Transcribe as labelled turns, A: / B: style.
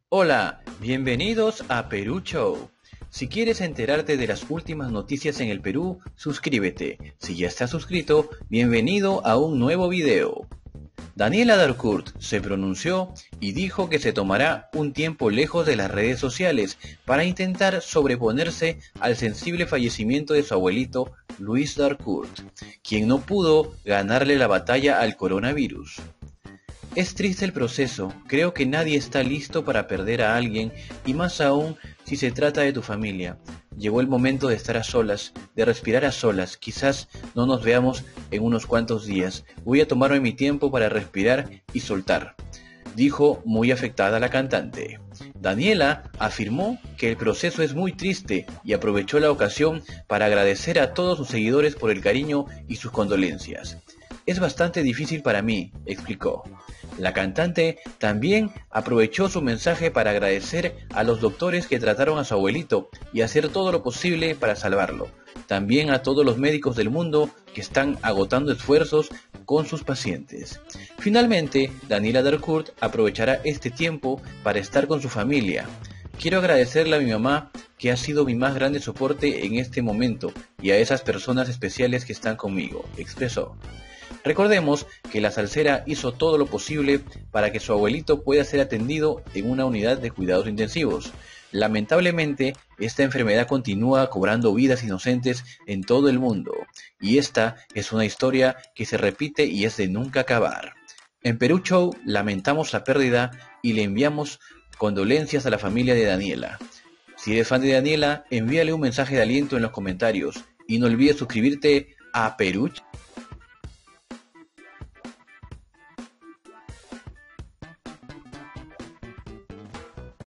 A: Hola, bienvenidos a Perú Show. Si quieres enterarte de las últimas noticias en el Perú, suscríbete. Si ya estás suscrito, bienvenido a un nuevo video. Daniela Darcourt se pronunció y dijo que se tomará un tiempo lejos de las redes sociales para intentar sobreponerse al sensible fallecimiento de su abuelito Luis Darcourt, quien no pudo ganarle la batalla al coronavirus. Es triste el proceso, creo que nadie está listo para perder a alguien y más aún si se trata de tu familia. Llegó el momento de estar a solas, de respirar a solas, quizás no nos veamos en unos cuantos días. Voy a tomarme mi tiempo para respirar y soltar, dijo muy afectada la cantante. Daniela afirmó que el proceso es muy triste y aprovechó la ocasión para agradecer a todos sus seguidores por el cariño y sus condolencias. Es bastante difícil para mí, explicó. La cantante también aprovechó su mensaje para agradecer a los doctores que trataron a su abuelito y hacer todo lo posible para salvarlo. También a todos los médicos del mundo que están agotando esfuerzos con sus pacientes. Finalmente, Daniela Darcourt aprovechará este tiempo para estar con su familia. Quiero agradecerle a mi mamá, que ha sido mi más grande soporte en este momento, y a esas personas especiales que están conmigo, expresó. Recordemos que la salsera hizo todo lo posible para que su abuelito pueda ser atendido en una unidad de cuidados intensivos. Lamentablemente, esta enfermedad continúa cobrando vidas inocentes en todo el mundo, y esta es una historia que se repite y es de nunca acabar. En Perú Show lamentamos la pérdida y le enviamos condolencias a la familia de Daniela. Si eres fan de Daniela, envíale un mensaje de aliento en los comentarios y no olvides suscribirte a Perú.